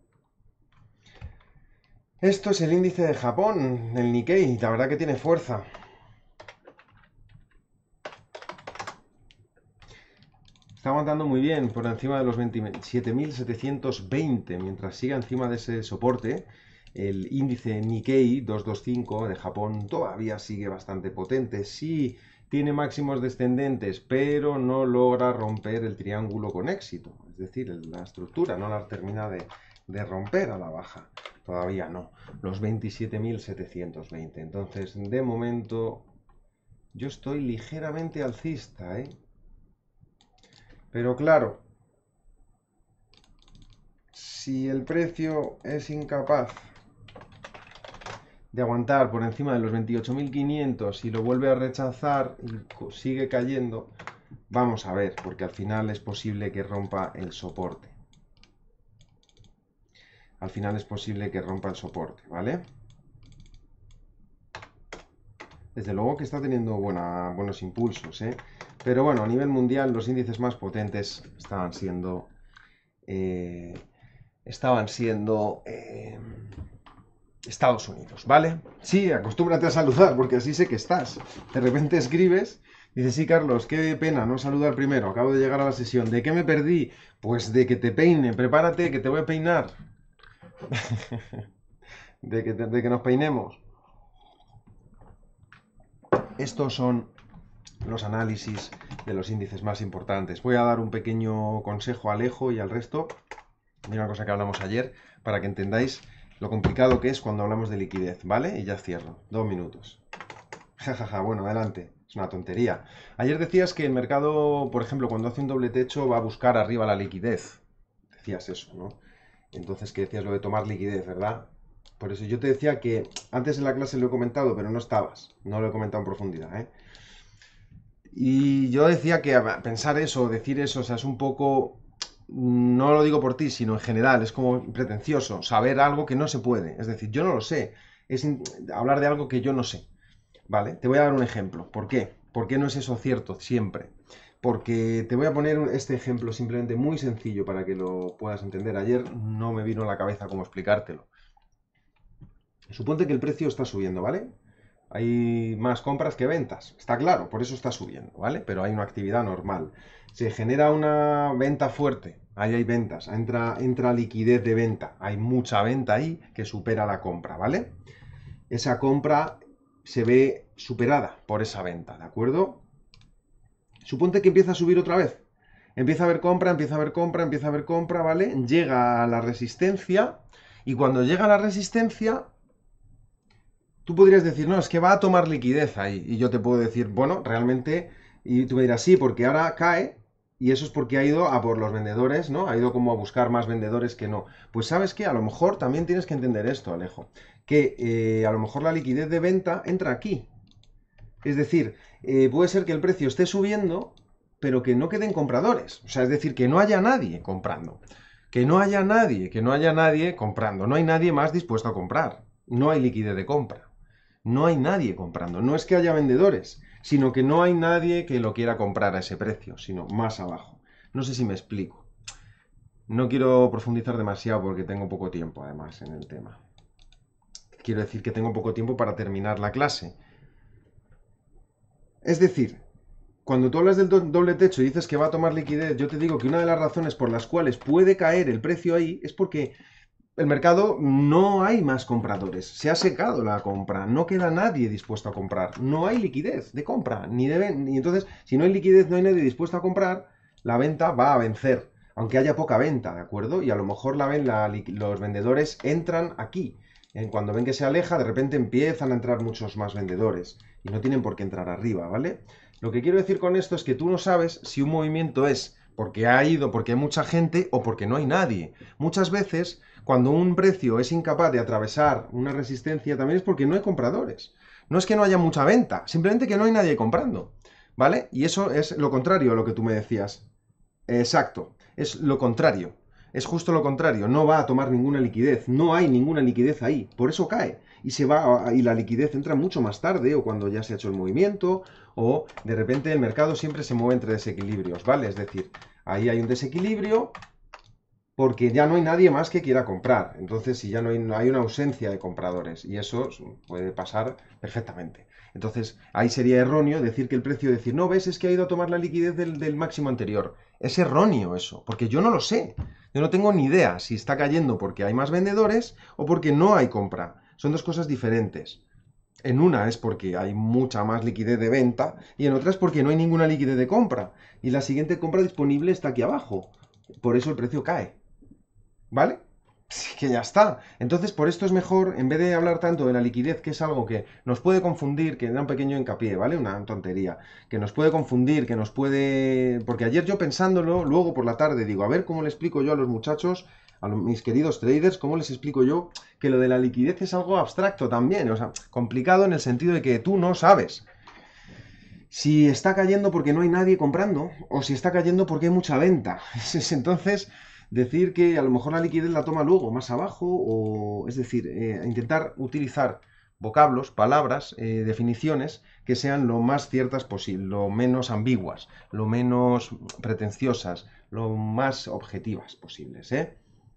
Esto es el índice de Japón, el Nikkei. La verdad que tiene fuerza. Está aguantando muy bien por encima de los veintisiete mil setecientos veinte. Mientras siga encima de ese soporte, el índice Nikkei doscientos veinticinco de Japón todavía sigue bastante potente. Sí, tiene máximos descendentes, pero no logra romper el triángulo con éxito. Es decir, la estructura no la termina de, de romper a la baja. Todavía no. Los veintisiete mil setecientos veinte. Entonces, de momento, yo estoy ligeramente alcista, ¿eh? Pero claro, si el precio es incapaz de aguantar por encima de los veintiocho mil quinientos y lo vuelve a rechazar y sigue cayendo, vamos a ver, porque al final es posible que rompa el soporte. Al final es posible que rompa el soporte, ¿vale? Desde luego que está teniendo buena, buenos impulsos, ¿eh? Pero bueno, a nivel mundial los índices más potentes estaban siendo... Eh, estaban siendo... Eh, Estados Unidos, ¿vale? Sí, acostúmbrate a saludar, porque así sé que estás. De repente escribes, dices, sí, Carlos, qué pena no saludar primero, acabo de llegar a la sesión. ¿De qué me perdí? Pues de que te peine, prepárate, que te voy a peinar. de, que te, de que nos peinemos. Estos son los análisis de los índices más importantes. Voy a dar un pequeño consejo a Alejo y al resto, de una cosa que hablamos ayer, para que entendáis lo complicado que es cuando hablamos de liquidez, ¿vale? Y ya cierro. Dos minutos. Jajaja, ja, ja. Bueno, adelante. Es una tontería. Ayer decías que el mercado, por ejemplo, cuando hace un doble techo va a buscar arriba la liquidez. Decías eso, ¿no? Entonces, que decías lo de tomar liquidez, ¿verdad? Por eso yo te decía que antes en la clase lo he comentado, pero no estabas. No lo he comentado en profundidad, ¿eh? Y yo decía que pensar eso, decir eso, o sea, es un poco... No lo digo por ti, sino en general, es como pretencioso saber algo que no se puede. Es decir, yo no lo sé. Es hablar de algo que yo no sé. ¿Vale? Te voy a dar un ejemplo. ¿Por qué? ¿Por qué no es eso cierto siempre? Porque te voy a poner este ejemplo simplemente muy sencillo para que lo puedas entender. Ayer no me vino a la cabeza cómo explicártelo. Suponte que el precio está subiendo, ¿vale? Hay más compras que ventas, está claro, por eso está subiendo, ¿vale? Pero hay una actividad normal. Se genera una venta fuerte, ahí hay ventas, entra, entra liquidez de venta, hay mucha venta ahí que supera la compra, ¿vale? Esa compra se ve superada por esa venta, ¿de acuerdo? Suponte que empieza a subir otra vez. Empieza a haber compra, empieza a haber compra, empieza a haber compra, ¿vale? Llega a la resistencia y cuando llega a la resistencia... Tú podrías decir, no, es que va a tomar liquidez ahí. Y yo te puedo decir, bueno, realmente, y tú me dirás, sí, porque ahora cae, y eso es porque ha ido a por los vendedores, ¿no? Ha ido como a buscar más vendedores que no. Pues sabes qué, a lo mejor también tienes que entender esto, Alejo, que eh, a lo mejor la liquidez de venta entra aquí. Es decir, eh, puede ser que el precio esté subiendo, pero que no queden compradores. O sea, es decir, que no haya nadie comprando. Que no haya nadie, que no haya nadie comprando. No hay nadie más dispuesto a comprar. No hay liquidez de compra. No hay nadie comprando. No es que haya vendedores, sino que no hay nadie que lo quiera comprar a ese precio, sino más abajo. No sé si me explico. No quiero profundizar demasiado porque tengo poco tiempo, además, en el tema. Quiero decir que tengo poco tiempo para terminar la clase. Es decir, cuando tú hablas del do- doble techo y dices que va a tomar liquidez, yo te digo que una de las razones por las cuales puede caer el precio ahí es porque el mercado no hay más compradores, se ha secado la compra, no queda nadie dispuesto a comprar, no hay liquidez de compra, ni de ven- y entonces si no hay liquidez, no hay nadie dispuesto a comprar, la venta va a vencer, aunque haya poca venta, ¿de acuerdo? Y a lo mejor la ven, la, los vendedores entran aquí, en cuando ven que se aleja, de repente empiezan a entrar muchos más vendedores y no tienen por qué entrar arriba, ¿vale? Lo que quiero decir con esto es que tú no sabes si un movimiento es porque ha ido, porque hay mucha gente o porque no hay nadie. Muchas veces, cuando un precio es incapaz de atravesar una resistencia, también es porque no hay compradores. No es que no haya mucha venta, simplemente que no hay nadie comprando, ¿vale? Y eso es lo contrario a lo que tú me decías. Exacto, es lo contrario. Es justo lo contrario, no va a tomar ninguna liquidez, no hay ninguna liquidez ahí, por eso cae. Y se va a, y la liquidez entra mucho más tarde o cuando ya se ha hecho el movimiento o de repente el mercado siempre se mueve entre desequilibrios, ¿vale? Es decir, ahí hay un desequilibrio porque ya no hay nadie más que quiera comprar. Entonces, si ya no hay, no hay una ausencia de compradores y eso puede pasar perfectamente. Entonces, ahí sería erróneo decir que el precio, decir, no, ves, es que ha ido a tomar la liquidez del, del máximo anterior. Es erróneo eso, porque yo no lo sé. Yo no tengo ni idea si está cayendo porque hay más vendedores o porque no hay compra. Son dos cosas diferentes. En una es porque hay mucha más liquidez de venta y en otra es porque no hay ninguna liquidez de compra. Y la siguiente compra disponible está aquí abajo. Por eso el precio cae. ¿Vale? Sí, que ya está. Entonces, por esto es mejor, en vez de hablar tanto de la liquidez, que es algo que nos puede confundir, que da un pequeño hincapié, ¿vale? Una tontería, que nos puede confundir, que nos puede... Porque ayer yo pensándolo, luego por la tarde digo, a ver cómo le explico yo a los muchachos, a los, mis queridos traders, cómo les explico yo que lo de la liquidez es algo abstracto también, o sea, complicado en el sentido de que tú no sabes si está cayendo porque no hay nadie comprando o si está cayendo porque hay mucha venta. Entonces, decir que a lo mejor la liquidez la toma luego, más abajo, o es decir, eh, intentar utilizar vocablos, palabras, eh, definiciones que sean lo más ciertas posible, lo menos ambiguas, lo menos pretenciosas, lo más objetivas posibles, ¿eh?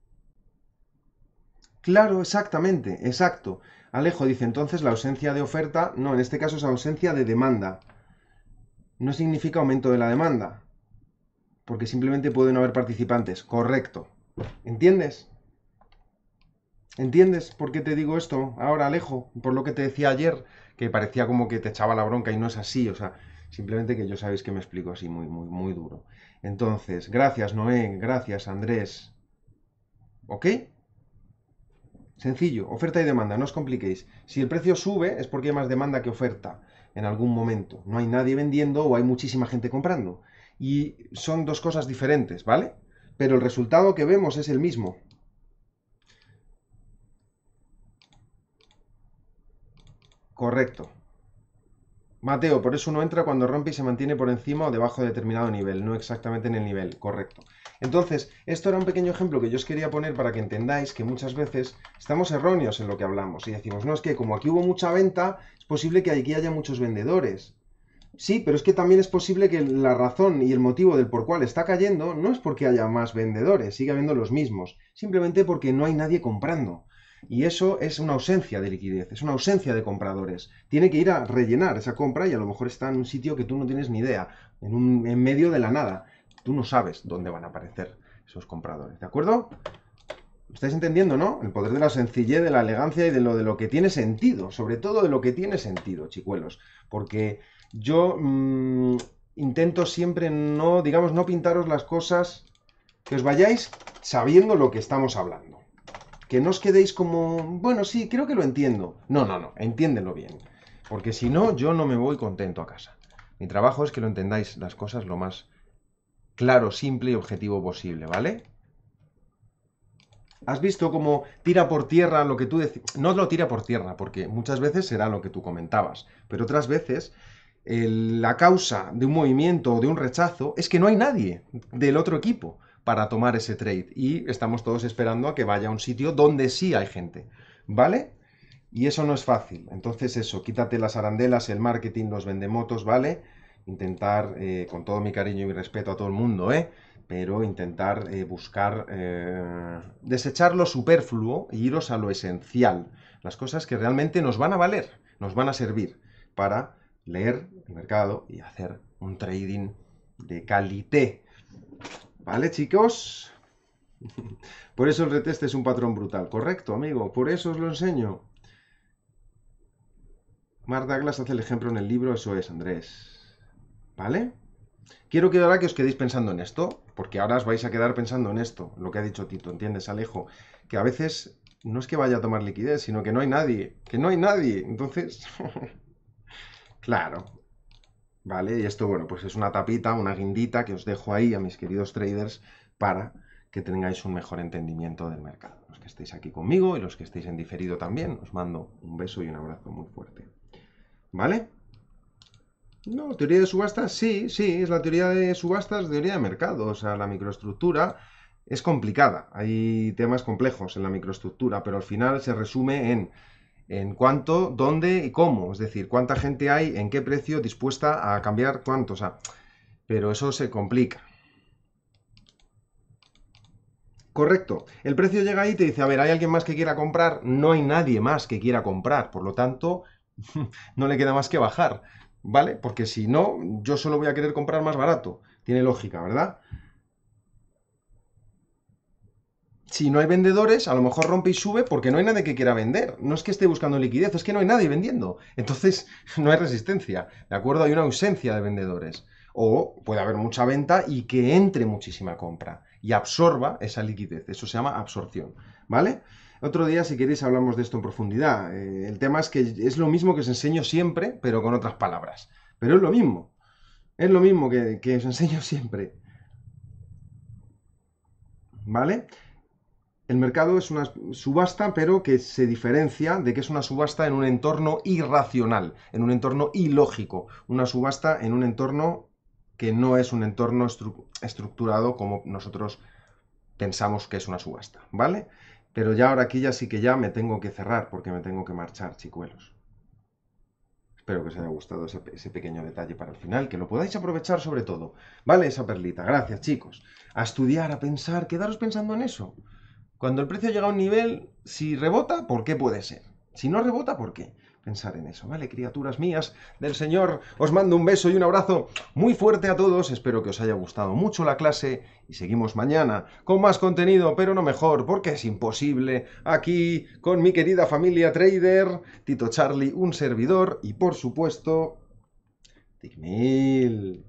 Claro, exactamente, exacto. Alejo dice entonces la ausencia de oferta, no, en este caso es ausencia de demanda. No significa aumento de la demanda, porque simplemente pueden haber participantes. Correcto. ¿Entiendes? ¿Entiendes por qué te digo esto ahora, Alejo? Por lo que te decía ayer, que parecía como que te echaba la bronca y no es así, o sea, simplemente que yo sabéis que me explico así muy, muy, muy duro. Entonces, gracias Noé, gracias Andrés. ¿Ok? Sencillo, oferta y demanda, no os compliquéis. Si el precio sube es porque hay más demanda que oferta en algún momento. No hay nadie vendiendo o hay muchísima gente comprando. Y son dos cosas diferentes, ¿vale? Pero el resultado que vemos es el mismo. Correcto. Mateo, por eso uno entra cuando rompe y se mantiene por encima o debajo de determinado nivel, no exactamente en el nivel, correcto. Entonces, esto era un pequeño ejemplo que yo os quería poner para que entendáis que muchas veces estamos erróneos en lo que hablamos y decimos, no, es que como aquí hubo mucha venta, es posible que aquí haya muchos vendedores. Sí, pero es que también es posible que la razón y el motivo del por cual está cayendo no es porque haya más vendedores, sigue habiendo los mismos, simplemente porque no hay nadie comprando. Y eso es una ausencia de liquidez, es una ausencia de compradores. Tiene que ir a rellenar esa compra y a lo mejor está en un sitio que tú no tienes ni idea, en, un, en medio de la nada. Tú no sabes dónde van a aparecer esos compradores, ¿de acuerdo? ¿Lo estáis entendiendo, no? El poder de la sencillez, de la elegancia y de lo, de lo que tiene sentido, sobre todo de lo que tiene sentido, chicuelos. Porque yo mmm, intento siempre no, digamos, no pintaros las cosas, que os vayáis sabiendo lo que estamos hablando. Que no os quedéis como, bueno, sí, creo que lo entiendo. No, no, no, entiéndelo bien. Porque si no, yo no me voy contento a casa. Mi trabajo es que lo entendáis las cosas lo más claro, simple y objetivo posible, ¿vale? ¿Has visto cómo tira por tierra lo que tú decías? No lo tira por tierra, porque muchas veces será lo que tú comentabas, pero otras veces el, la causa de un movimiento o de un rechazo es que no hay nadie del otro equipo para tomar ese trade y estamos todos esperando a que vaya a un sitio donde sí hay gente, ¿vale? Y eso no es fácil. Entonces eso, quítate las arandelas, el marketing, los vendemotos, ¿vale? Intentar, eh, con todo mi cariño y mi respeto a todo el mundo, ¿eh? Pero intentar eh, buscar, eh, desechar lo superfluo e iros a lo esencial, las cosas que realmente nos van a valer, nos van a servir para leer el mercado y hacer un trading de calité. ¿Vale, chicos? Por eso el retest es un patrón brutal, ¿correcto, amigo? Por eso os lo enseño. Mark Douglas hace el ejemplo en el libro, eso es, Andrés. ¿Vale? Quiero que ahora que os quedéis pensando en esto, porque ahora os vais a quedar pensando en esto, lo que ha dicho Tito, ¿entiendes, Alejo? Que a veces no es que vaya a tomar liquidez, sino que no hay nadie, que no hay nadie. Entonces, claro, ¿vale? Y esto, bueno, pues es una tapita, una guindita que os dejo ahí a mis queridos traders para que tengáis un mejor entendimiento del mercado. Los que estéis aquí conmigo y los que estéis en diferido también, os mando un beso y un abrazo muy fuerte. ¿Vale? No, teoría de subastas, sí, sí, es la teoría de subastas, teoría de mercado, o sea, la microestructura es complicada. Hay temas complejos en la microestructura, pero al final se resume en en cuánto, dónde y cómo. Es decir, cuánta gente hay, en qué precio dispuesta a cambiar cuánto. O sea, pero eso se complica. Correcto. El precio llega ahí y te dice, a ver, ¿hay alguien más que quiera comprar? No hay nadie más que quiera comprar. Por lo tanto, no le queda más que bajar. ¿Vale? Porque si no, yo solo voy a querer comprar más barato. Tiene lógica, ¿verdad? Si no hay vendedores, a lo mejor rompe y sube porque no hay nadie que quiera vender. No es que esté buscando liquidez, es que no hay nadie vendiendo. Entonces, no hay resistencia. ¿De acuerdo? Hay una ausencia de vendedores. O puede haber mucha venta y que entre muchísima compra y absorba esa liquidez. Eso se llama absorción. ¿Vale? Otro día, si queréis, hablamos de esto en profundidad. Eh, el tema es que es lo mismo que os enseño siempre, pero con otras palabras. Pero es lo mismo. Es lo mismo que, que os enseño siempre. ¿Vale? El mercado es una subasta, pero que se diferencia de que es una subasta en un entorno irracional, en un entorno ilógico. Una subasta en un entorno que no es un entorno estru estructurado como nosotros pensamos que es una subasta, ¿vale? Pero ya ahora aquí ya sí que ya me tengo que cerrar porque me tengo que marchar, chicuelos. Espero que os haya gustado ese, ese pequeño detalle para el final, que lo podáis aprovechar sobre todo. ¿Vale? Esa perlita. Gracias, chicos. A estudiar, a pensar, quedaros pensando en eso. Cuando el precio llega a un nivel, si rebota, ¿por qué puede ser? Si no rebota, ¿por qué? Pensar en eso, ¿vale? Criaturas mías del Señor, os mando un beso y un abrazo muy fuerte a todos. Espero que os haya gustado mucho la clase y seguimos mañana con más contenido, pero no mejor, porque es imposible. Aquí con mi querida familia trader, Tito Charlie, un servidor y por supuesto, Tigmil.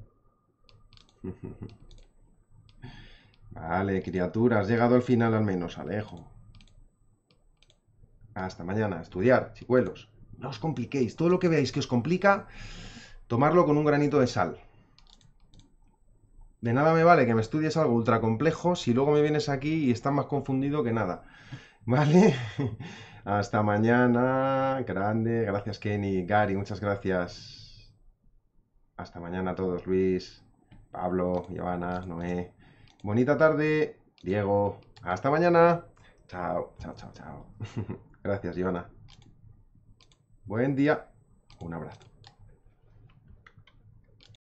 Vale, criaturas, has llegado al final al menos, Alejo. Hasta mañana. Estudiar, chicuelos. No os compliquéis. Todo lo que veáis que os complica, tomarlo con un granito de sal. De nada me vale que me estudies algo ultra complejo si luego me vienes aquí y estás más confundido que nada. ¿Vale? Hasta mañana. Grande. Gracias, Kenny. Gary, muchas gracias. Hasta mañana a todos. Luis, Pablo, Giovanna, Noé. Bonita tarde. Diego. Hasta mañana. Chao, chao, chao, chao. Gracias, Giovanna. Buen día. Un abrazo.